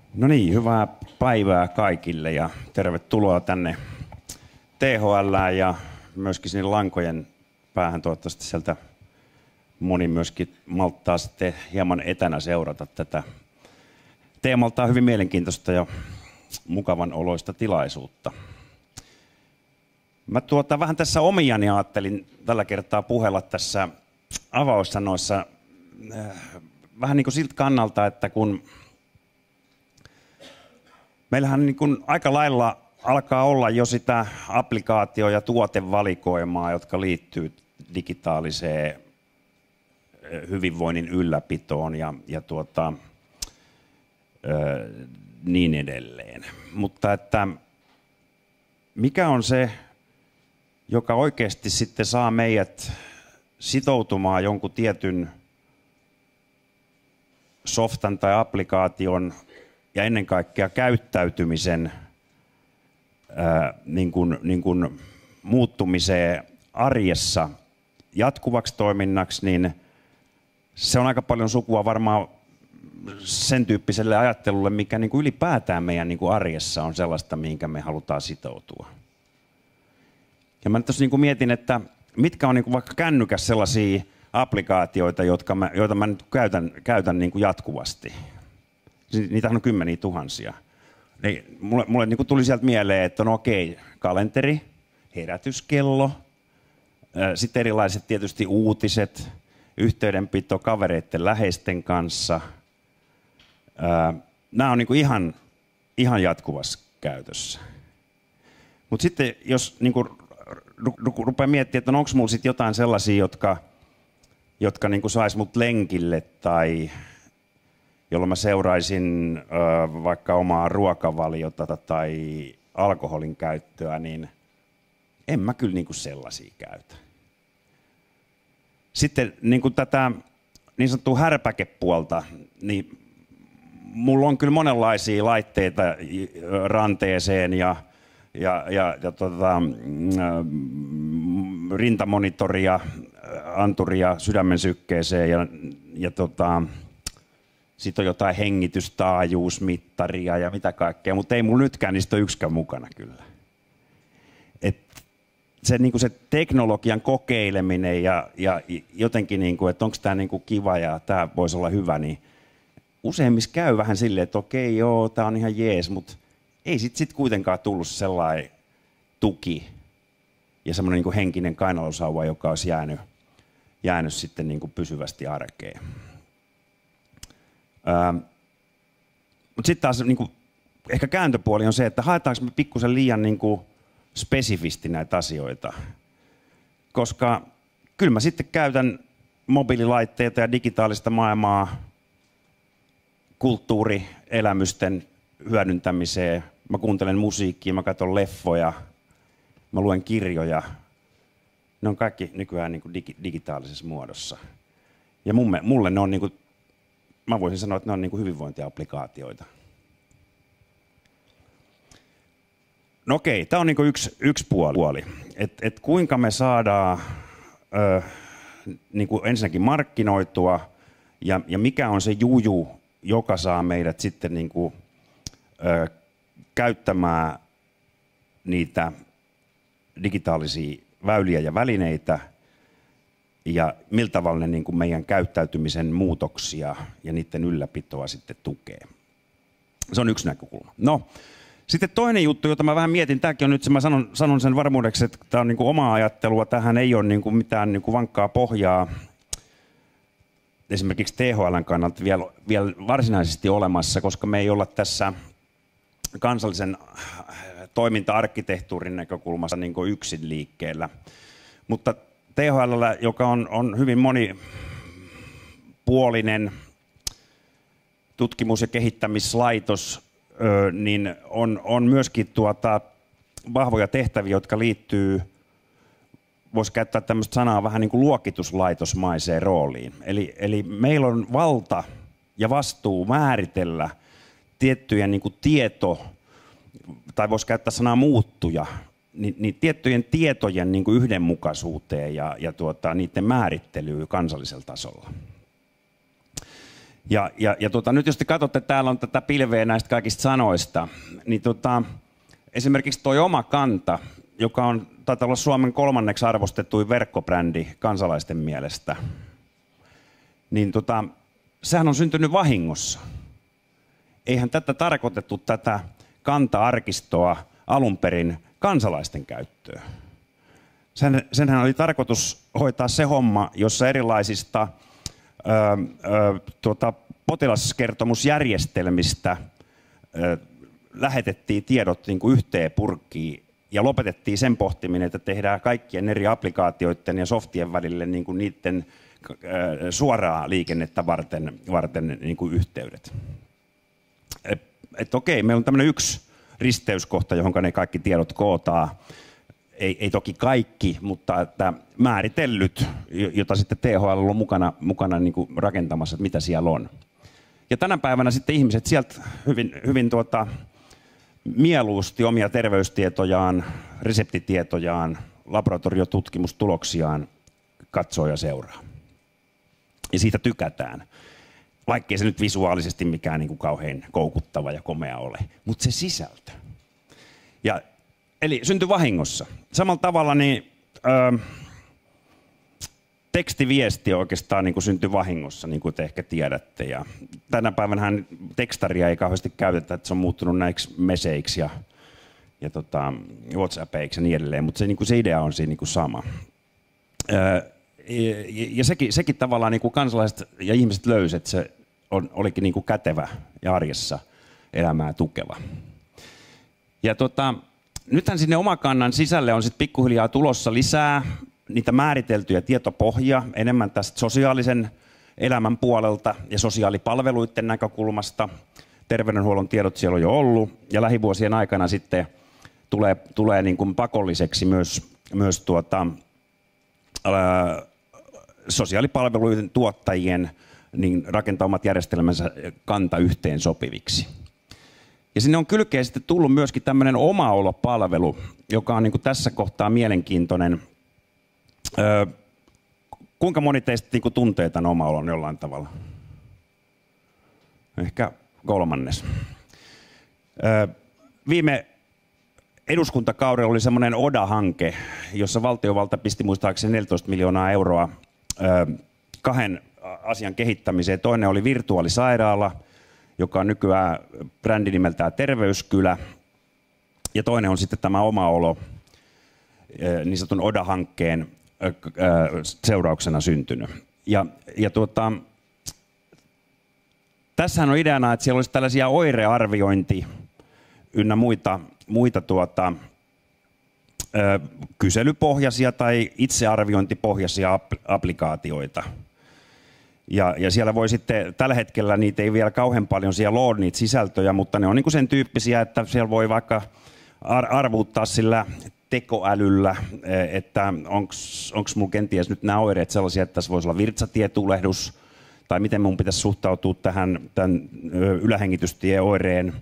No niin, hyvää päivää kaikille ja tervetuloa tänne THL:ään ja myöskin sinne lankojen päähän. Toivottavasti sieltä moni myöskin malttaa sitten hieman etänä seurata tätä teemaltaan hyvin mielenkiintoista ja mukavan oloista tilaisuutta. Mä vähän tässä omiani ajattelin tällä kertaa puhella tässä avaussanoissa vähän niin kuin siltä kannalta, että kun meillähän niin kuin aika lailla alkaa olla jo sitä applikaatio- ja tuotevalikoimaa, jotka liittyy digitaaliseen hyvinvoinnin ylläpitoon ja niin edelleen. Mutta että mikä on se, joka oikeasti sitten saa meidät sitoutumaan jonkun tietyn softan tai applikaation ja ennen kaikkea käyttäytymisen niin kuin muuttumiseen arjessa jatkuvaksi toiminnaksi, niin se on aika paljon sukua varmaan sen tyyppiselle ajattelulle, mikä niin kuin ylipäätään meidän niin kuin arjessa on sellaista, mihinkä me halutaan sitoutua. Ja mä nyt tuossa niin kuin mietin, että mitkä on niin kuin vaikka kännykäs sellaisia applikaatioita, joita mä nyt käytän niin kuin jatkuvasti. Niitähän on kymmeniä tuhansia. Niin mulle niin kuin tuli sieltä mieleen, että no okei, kalenteri, herätyskello, sitten erilaiset tietysti uutiset, yhteydenpito kavereiden läheisten kanssa. Nämä on niin kuin ihan jatkuvassa käytössä. Mutta sitten jos niin kuin rupeaa miettimään, että onko mulla sitten jotain sellaisia, jotka niin kuin sais mut lenkille tai jolloin mä seuraisin vaikka omaa ruokavaliota tai alkoholin käyttöä, niin en mä kyllä niin kuin sellaisia käytä. Sitten niin kuin tätä niin sanottua härpäkepuolta, niin mulla on kyllä monenlaisia laitteita ranteeseen ja rintamonitoria, anturia sydämen sykkeeseen ja sitten on jotain hengitystaajuusmittaria ja mitä kaikkea, mutta ei mulla nytkään niistä ole yksikään mukana kyllä. Niinku se teknologian kokeileminen ja jotenkin, niinku, että onko tämä niinku kiva ja tämä voisi olla hyvä, niin useimmissa käy vähän silleen, että okei, joo, tämä on ihan jees, mutta ei sit kuitenkaan tullut sellainen tuki ja semmoinen niinku henkinen kainalosauva, joka olisi jäänyt sitten niinku pysyvästi arkeen. Mutta sitten taas niinku, ehkä kääntöpuoli on se, että haetaanko me pikkusen liian niinku spesifisti näitä asioita. Koska kyllä mä sitten käytän mobiililaitteita ja digitaalista maailmaa kulttuurielämysten hyödyntämiseen. Mä kuuntelen musiikkia, mä katson leffoja, mä luen kirjoja. Ne on kaikki nykyään niin kuin digitaalisessa muodossa. Ja mulle ne on niin kuin, mä voisin sanoa, että ne on niin kuin hyvinvointiapplikaatioita. No okei, tämä on niin kuin yksi puoli. Et kuinka me saadaan niin kuin ensinnäkin markkinoitua ja mikä on se juju, joka saa meidät sitten niin kuin, käyttämään niitä digitaalisia väyliä ja välineitä ja millä tavalla ne niin kuin meidän käyttäytymisen muutoksia ja niiden ylläpitoa sitten tukee. Se on yksi näkökulma. No, sitten toinen juttu, jota mä vähän mietin, tämäkin on nyt se, mä sanon sen varmuudeksi, että tämä on niin kuin omaa ajattelua, tähän ei ole niin kuin mitään niin kuin vankkaa pohjaa esimerkiksi THL:n kannalta vielä varsinaisesti olemassa, koska me ei olla tässä kansallisen toiminta-arkkitehtuurin näkökulmassa niin kuin yksin liikkeellä. Mutta THL:llä, joka on hyvin monipuolinen tutkimus- ja kehittämislaitos, niin on myöskin vahvoja tehtäviä, jotka liittyy, voisi käyttää tämmöistä sanaa vähän niin kuin luokituslaitosmaiseen rooliin. Eli meillä on valta ja vastuu määritellä tiettyjen niin kuin tieto, tai voisi käyttää sanaa muuttuja, niin tiettyjen tietojen niin kuin yhdenmukaisuuteen ja niiden määrittelyyn kansallisella tasolla. Nyt jos te katsotte, täällä on tätä pilveä näistä kaikista sanoista, niin esimerkiksi toi Oma Kanta, joka on, taitaa olla Suomen 3. arvostetuin verkkobrändi kansalaisten mielestä, niin sehän on syntynyt vahingossa. Eihän tätä tarkoitettu tätä Kanta-arkistoa alun perin kansalaisten käyttöön. Senhän oli tarkoitus hoitaa se homma, jossa erilaisista potilaskertomusjärjestelmistä lähetettiin tiedot niin kuin yhteen purkkiin ja lopetettiin sen pohtiminen, että tehdään kaikkien eri applikaatioiden ja softien välille niin kuin niiden suoraa liikennettä varten niin kuin yhteydet. Okei, meillä on tämmöinen yksi risteyskohta, johon ne kaikki tiedot kootaan. Ei toki kaikki, mutta että määritellyt, jota sitten THL on mukana niin kuin rakentamassa, että mitä siellä on. Ja tänä päivänä sitten ihmiset sieltä hyvin mieluusti omia terveystietojaan, reseptitietojaan, laboratoriotutkimustuloksiaan katsoo ja seuraa. Ja siitä tykätään, vaikkei se nyt visuaalisesti mikään niin kuin kauhean koukuttava ja komea ole, mutta se sisältö. Eli syntyi vahingossa. Samalla tavalla niin, tekstiviesti oikeastaan niin kuin syntyi vahingossa, niin kuin te ehkä tiedätte. Ja tänä päivänähän tekstaria ei kauheasti käytetä, että se on muuttunut näiksi meseiksi ja WhatsAppeiksi ja niin edelleen, mutta se idea on siinä niin kuin sama. Ja sekin tavallaan niin kuin kansalaiset ja ihmiset löysivät, että se olikin niin kuin kätevä ja arjessa elämää tukeva. Ja nythän sinne Omakannan sisälle on sitten pikkuhiljaa tulossa lisää niitä määriteltyjä tietopohjia enemmän tästä sosiaalisen elämän puolelta ja sosiaalipalveluiden näkökulmasta. Terveydenhuollon tiedot siellä on jo ollut ja lähivuosien aikana sitten tulee niin kuin pakolliseksi myös sosiaalipalveluiden tuottajien niin rakentamat järjestelmänsä Kanta yhteen sopiviksi. Ja sinne on kylkeen sitten tullut myöskin tämmöinen omaolopalvelu, joka on niin kuin tässä kohtaa mielenkiintoinen. Kuinka moni teistä niin kuin tuntee tämän omaolon jollain tavalla? Ehkä 1/3. Viime eduskuntakaudella oli semmoinen ODA-hanke, jossa valtiovalta pisti muistaakseni 14 miljoonaa euroa 2 asian kehittämiseen. Toinen oli virtuaalisairaala, joka on nykyään brändi nimeltään Terveyskylä. Ja toinen on sitten tämä Omaolo, niin sanotun ODA-hankkeen seurauksena syntynyt. Tässähän on ideana, että siellä olisi tällaisia oirearviointi ynnä muita kyselypohjaisia tai itsearviointipohjaisia applikaatioita. Ja siellä voi sitten, tällä hetkellä niitä ei vielä kauhean paljon siellä ole niitä sisältöjä, mutta ne on niin kuin sen tyyppisiä, että siellä voi vaikka arvuuttaa sillä tekoälyllä, että onko mulla kenties nyt nämä oireet sellaisia, että tässä voisi olla virtsatietulehdus, tai miten mun pitäisi suhtautua tämän ylähengitystieoireen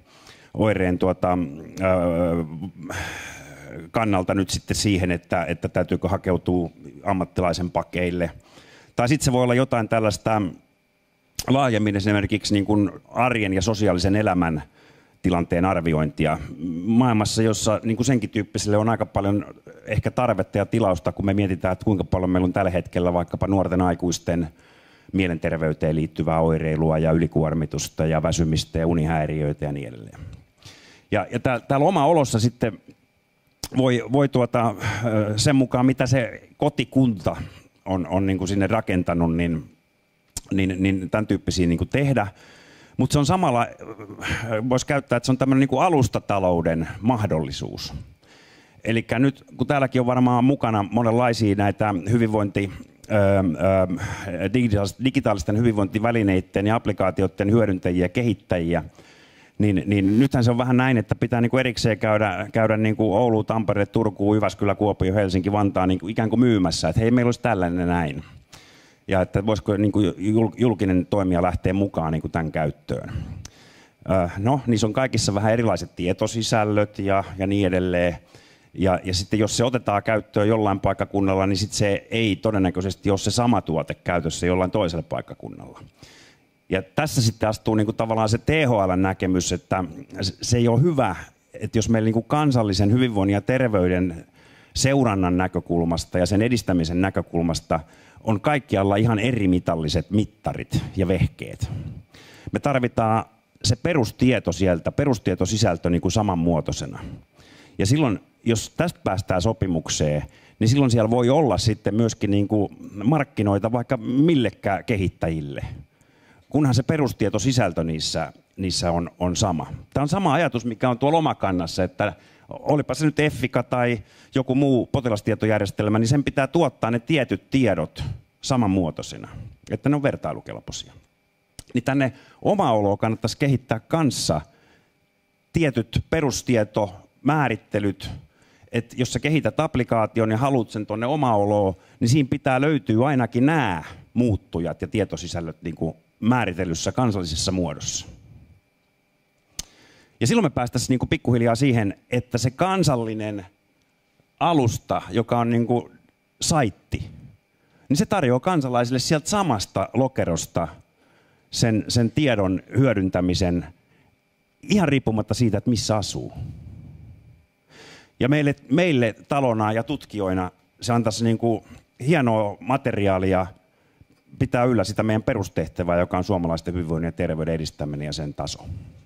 kannalta nyt sitten siihen, että täytyykö hakeutua ammattilaisen pakeille. Tai sitten se voi olla jotain tällaista laajemmin esimerkiksi niin kuin arjen ja sosiaalisen elämän tilanteen arviointia maailmassa, jossa niin kuin senkin tyyppiselle on aika paljon ehkä tarvetta ja tilausta, kun me mietitään, että kuinka paljon meillä on tällä hetkellä vaikkapa nuorten aikuisten mielenterveyteen liittyvää oireilua ja ylikuormitusta ja väsymistä ja unihäiriöitä ja niin edelleen. Ja täällä Omaolossa sitten voi sen mukaan, mitä se kotikunta on niin kuin sinne rakentanut, niin tämän tyyppisiä niin kuin tehdä. Mutta se on samalla, voisi käyttää, että se on tämmöinen niin kuin alustatalouden mahdollisuus. Eli nyt, kun täälläkin on varmaan mukana monenlaisia näitä digitaalisten hyvinvointivälineiden ja applikaatioiden hyödyntäjiä ja kehittäjiä, niin nythän se on vähän näin, että pitää niin kuin erikseen käydä niin kuin Oulu, Tampere, Turku, Jyväskylä, Kuopio, Helsinki, Vantaa niin kuin ikään kuin myymässä, että hei, meillä olisi tällainen näin. Ja että voisiko niin kuin julkinen toimija lähteä mukaan niin kuin tämän käyttöön. No, niissä on kaikissa vähän erilaiset tietosisällöt ja niin edelleen. Ja sitten jos se otetaan käyttöön jollain paikkakunnalla, niin sitten se ei todennäköisesti ole se sama tuote käytössä jollain toisella paikkakunnalla. Ja tässä sitten astuu niin kuin tavallaan se THL-näkemys, että se ei ole hyvä, että jos meillä niin kuin kansallisen hyvinvoinnin ja terveyden seurannan näkökulmasta ja sen edistämisen näkökulmasta on kaikkialla ihan eri mitalliset mittarit ja vehkeet. Me tarvitaan se perustieto sieltä, perustietosisältö niin kuin samanmuotoisena. Ja silloin, jos tästä päästään sopimukseen, niin silloin siellä voi olla sitten myöskin niin kuin markkinoita vaikka millekään kehittäjille, kunhan se perustietosisältö niissä on sama. Tämä on sama ajatus, mikä on tuolla Omakannassa, että olipa se nyt Effica tai joku muu potilastietojärjestelmä, niin sen pitää tuottaa ne tietyt tiedot samanmuotoisina, että ne on vertailukelpoisia. Niin tänne omaoloon kannattaisi kehittää kanssa tietyt perustietomääritellyt, että jos sä kehität applikaation ja haluat sen tuonne omaoloon, niin siinä pitää löytyä ainakin nämä muuttujat ja tietosisällöt niin kuin määritellyssä kansallisessa muodossa. Ja silloin me päästäisiin niin kuin pikkuhiljaa siihen, että se kansallinen alusta, joka on niin kuin saitti, niin se tarjoaa kansalaisille sieltä samasta lokerosta sen tiedon hyödyntämisen ihan riippumatta siitä, että missä asuu. Ja meille talona ja tutkijoina se antaisi niin kuin hienoa materiaalia pitää yllä sitä meidän perustehtävää, joka on suomalaisten hyvinvoinnin ja terveyden edistäminen ja sen taso.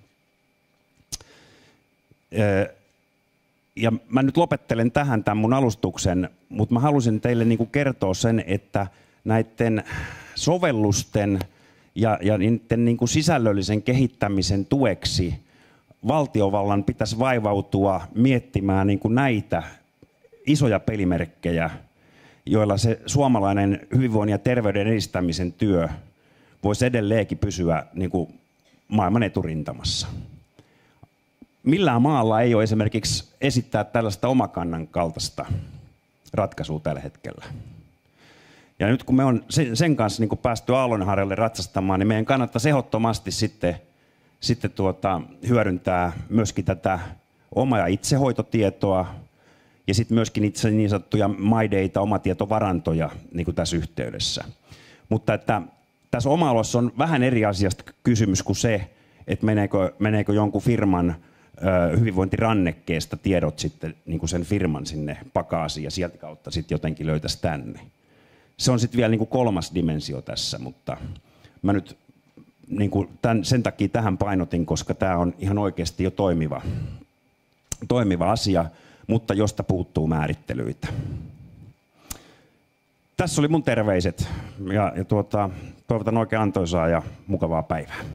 Ja mä nyt lopettelen tähän tämän mun alustuksen, mutta mä halusin teille niin kuin kertoa sen, että näiden sovellusten ja niiden niin kuin sisällöllisen kehittämisen tueksi valtiovallan pitäisi vaivautua miettimään niin kuin näitä isoja pelimerkkejä, joilla se suomalainen hyvinvoinnin ja terveyden edistämisen työ voisi edelleenkin pysyä niin kuin maailman eturintamassa. Millään maalla ei ole esimerkiksi esittää tällaista Omakannan kaltaista ratkaisua tällä hetkellä. Ja nyt kun me on sen kanssa niin kuin päästy aallonharjalle ratsastamaan, niin meidän kannattaisi ehdottomasti sitten hyödyntää myöskin tätä oma- ja itsehoitotietoa ja sitten myöskin itse niin sanottuja MyData, omatietovarantoja niin kuin tässä yhteydessä. Mutta että tässä oma-alossa on vähän eri asiasta kysymys kuin se, että meneekö jonkun firman hyvinvointirannekkeesta tiedot sitten niin kuin sen firman sinne pakaasiin ja sieltä kautta sitten jotenkin löytäisi tänne. Se on sitten vielä niin kuin kolmas dimensio tässä, mutta mä nyt niin kuin sen takia tähän painotin, koska tämä on ihan oikeasti jo toimiva asia, mutta josta puuttuu määrittelyitä. Tässä oli mun terveiset ja toivotan oikein antoisaa ja mukavaa päivää.